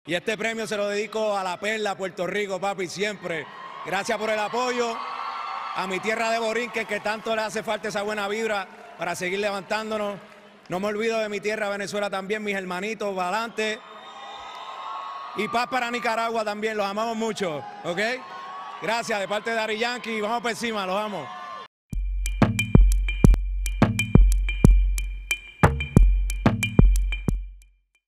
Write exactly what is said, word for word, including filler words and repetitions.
Y este premio se lo dedico a la Perla, Puerto Rico, papi, siempre. Gracias por el apoyo. A mi tierra de Borinquen, que tanto le hace falta esa buena vibra para seguir levantándonos. No me olvido de mi tierra, Venezuela también, mis hermanitos, para adelante. Y paz para Nicaragua también, los amamos mucho, ¿ok? Gracias, de parte de Daddy Yankee, vamos por encima, los amo.